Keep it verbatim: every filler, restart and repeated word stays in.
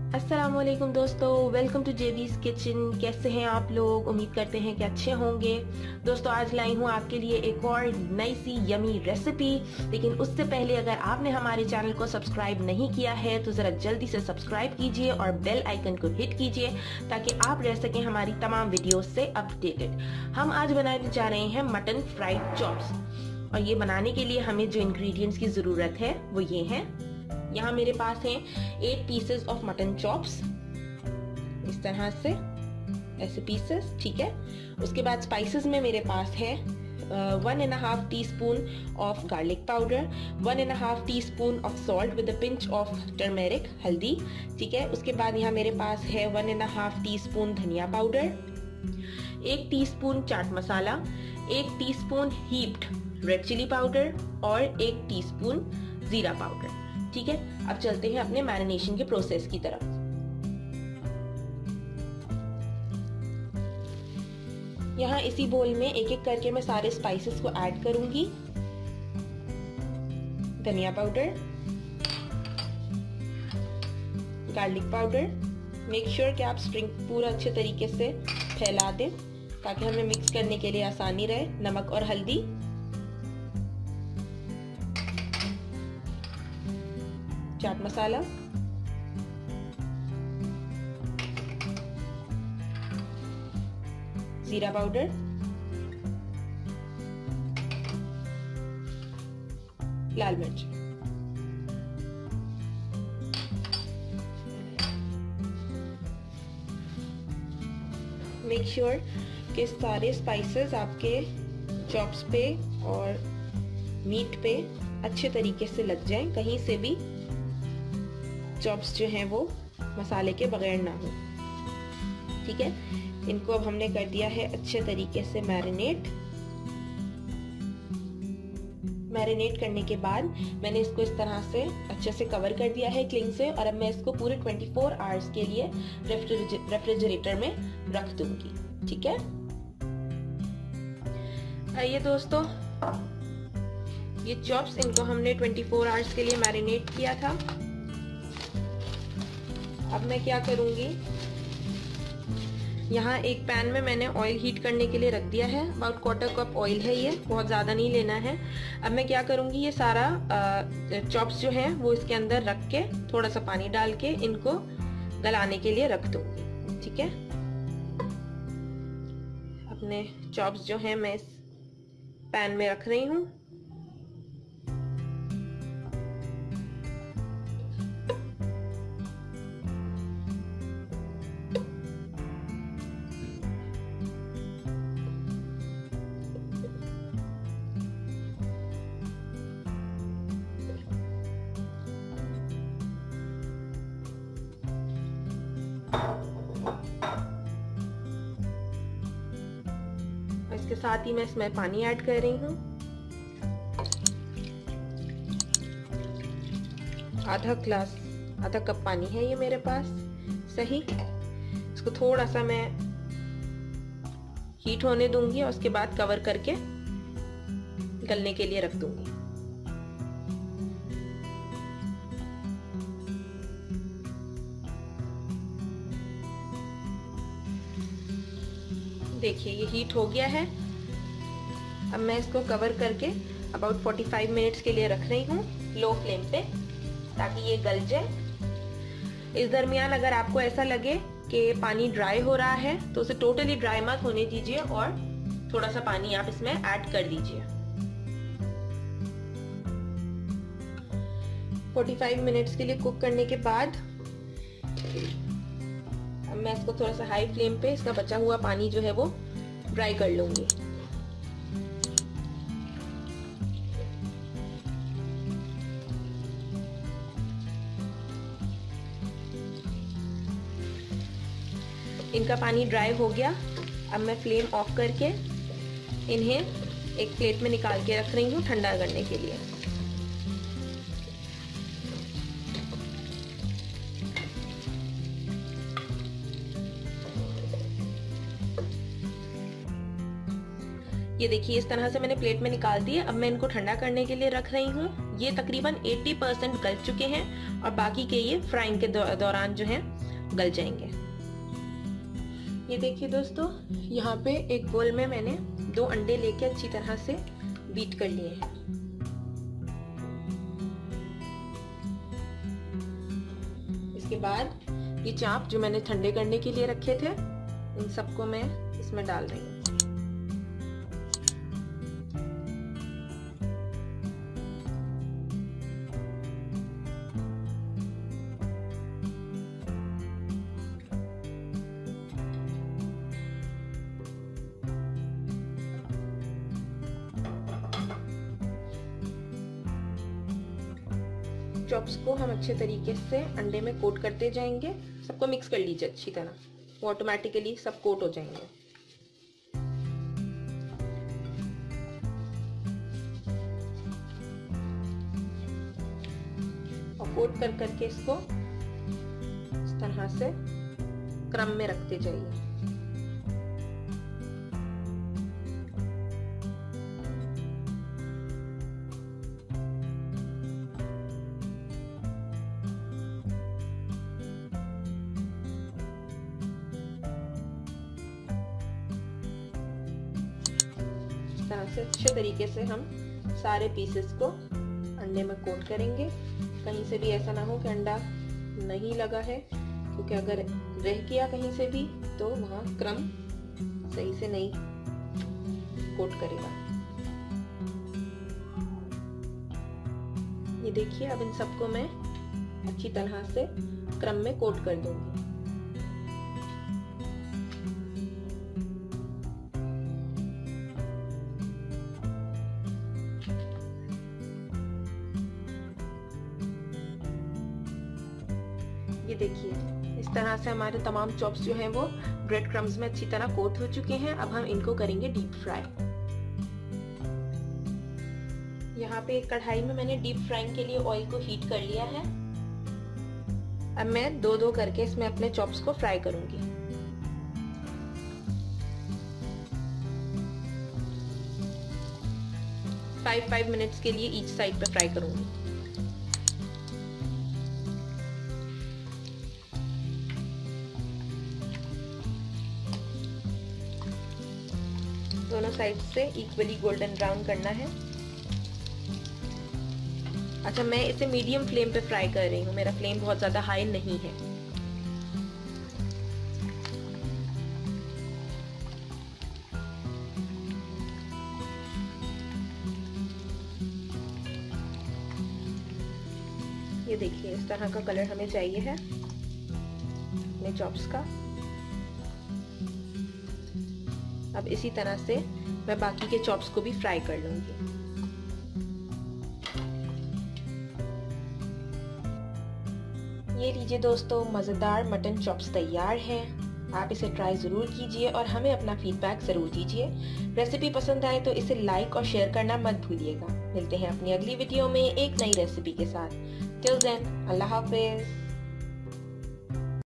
अस्सलामुअलैकुम दोस्तों, welcome to जेबीज kitchen. कैसे हैं आप लोग? उम्मीद करते हैं कि अच्छे होंगे। दोस्तों आज लाई हूँ आपके लिए एक और नई सी यमी रेसिपी। लेकिन उससे पहले अगर आपने हमारे चैनल को सब्सक्राइब नहीं किया है तो जरा जल्दी से सब्सक्राइब कीजिए और बेल आइकन को हिट कीजिए ताकि आप रह सकें हमारी तमाम वीडियो से अपडेटेड। हम आज बनाने जा रहे हैं मटन फ्राइड चॉप्स, और ये बनाने के लिए हमें जो इंग्रेडिएंट्स की जरूरत है वो ये हैं। यहाँ मेरे पास हैं eight pieces of mutton chops, इस तरह से ऐसे पीसेस, ठीक है। उसके बाद स्पाइसेस में मेरे पास है one and half teaspoon of garlic powder, one and half teaspoon of salt with a pinch of turmeric, हल्दी, ठीक है। उसके बाद यहाँ मेरे पास है one and half teaspoon धनिया पाउडर, एक टी स्पून चाट मसाला, एक teaspoon heaped red chilli powder और एक टी स्पून जीरा पाउडर, ठीक है। अब चलते हैं अपने मैरिनेशन के प्रोसेस की तरफ। यहाँ इसी बोल में एक एक करके मैं सारे स्पाइसेस को ऐड करूंगी। धनिया powder, garlic powder, make sure कि आप स्ट्रिंग पूरा अच्छे तरीके से फैला दें ताकि हमें मिक्स करने के लिए आसानी रहे। नमक और हल्दी, चाट मसाला, जीरा पाउडर, लाल मिर्च। मेक श्योर कि सारे स्पाइसेस आपके चॉप्स पे और मीट पे अच्छे तरीके से लग जाएं, कहीं से भी चॉप्स जो हैं वो मसाले के बगैर ना हो, ठीक है। इनको अब हमने कर दिया है अच्छे तरीके से मैरिनेट। मैरिनेट करने के बाद मैंने इसको इस तरह से अच्छे से कवर कर दिया है क्लिंग से, और अब मैं इसको पूरे चौबीस आवर्स के लिए रेफ्रिजरेटर में रख दूंगी, ठीक है। आइए दोस्तों, ये चॉप्स, इनको हमने चौबीस आवर्स के लिए मैरिनेट किया था। अब मैं क्या करूंगी, यहाँ एक पैन में मैंने ऑयल हीट करने के लिए रख दिया है। अबाउट क्वार्टर कप ऑयल है, ये बहुत ज़्यादा नहीं लेना है। अब मैं क्या करूंगी, ये सारा चॉप्स जो हैं वो इसके अंदर रख के थोड़ा सा पानी डाल के इनको गलाने के लिए रख दूंगी, ठीक है। अपने चॉप्स जो हैं मैं इस पैन में रख रही हूँ। इसके साथ ही मैं इसमें पानी ऐड कर रही हूँ, आधा ग्लास, आधा कप पानी है ये मेरे पास, सही। इसको थोड़ा सा मैं हीट होने दूंगी और उसके बाद कवर करके गलने के लिए रख दूंगी। देखिए ये हीट हो गया है। अब मैं इसको कवर करके अबाउट पैंतालीस मिनट्स के लिए रख रही हूँ लो फ्लेम पे ताकि ये गल जाए। इस दरमियान अगर आपको ऐसा लगे कि पानी ड्राई हो रहा है तो उसे टोटली ड्राई मत होने दीजिए और थोड़ा सा पानी आप इसमें ऐड कर दीजिए। पैंतालीस मिनट्स के लिए कुक करने के बाद अब मैं इसको थोड़ा सा हाई फ्लेम पे इसका बचा हुआ पानी जो है वो ड्राई कर लूंगी। इनका पानी ड्राई हो गया। अब मैं फ्लेम ऑफ करके इन्हें एक प्लेट में निकाल के रख रही हूँ ठंडा करने के लिए। ये देखिए इस तरह से मैंने प्लेट में निकाल दिए। अब मैं इनको ठंडा करने के लिए रख रही हूँ। ये तकरीबन अस्सी परसेंट गल चुके हैं और बाकी के ये फ्राइंग के दौरान जो है गल जाएंगे। ये देखिए दोस्तों, यहाँ पे एक बोल में मैंने दो अंडे लेके अच्छी तरह से बीट कर लिए हैं। इसके बाद ये चाप जो मैंने ठंडे करने के लिए रखे थे, इन सबको मैं इसमें डाल रही हूँ। चॉप्स को हम अच्छे तरीके से अंडे में कोट करते जाएंगे। सबको मिक्स कर लीजिए अच्छी तरह, वो ऑटोमेटिकली सब कोट हो जाएंगे। और कोट कर करके इसको इस तरह से क्रम में रखते जाइए। तरह से अच्छे तरीके से हम सारे पीसेस को अंडे में कोट करेंगे। कहीं से भी ऐसा ना हो कि अंडा नहीं लगा है, क्योंकि अगर रह गया कहीं से भी तो वहाँ क्रम सही से नहीं कोट करेगा। ये देखिए, अब इन सबको मैं अच्छी तरह से क्रम में कोट कर दूंगी। ये देखिए इस तरह से हमारे तमाम चॉप्स जो हैं वो ब्रेड क्रम्स में अच्छी तरह कोट हो चुके हैं। अब हम इनको करेंगे डीप फ्राई। यहाँ पे एक कढ़ाई में मैंने डीप फ्राइंग के लिए ऑयल को हीट कर लिया है। अब मैं दो दो करके इसमें अपने चॉप्स को फ्राई करूंगी। फाइव फाइव मिनट्स के लिए ईच साइड पे फ्राई करूंगी। दोनों साइड से इक्वली गोल्डन ब्राउन करना है। अच्छा, मैं इसे मीडियम फ्लेम पे फ्राई कर रही हूँ, मेरा फ्लेम बहुत ज्यादा हाई नहीं है। ये देखिए इस तरह का कलर हमें चाहिए है अपने चॉप्स का। अब इसी तरह से मैं बाकी के चॉप्स को भी फ्राई कर लूंगी। ये लीजिए दोस्तों, मजेदार मटन चॉप्स तैयार हैं। आप इसे ट्राई जरूर कीजिए और हमें अपना फीडबैक जरूर दीजिए। रेसिपी पसंद आए तो इसे लाइक और शेयर करना मत भूलिएगा। मिलते हैं अपनी अगली वीडियो में एक नई रेसिपी के साथ। टिल देन, अल्लाह हाफिज।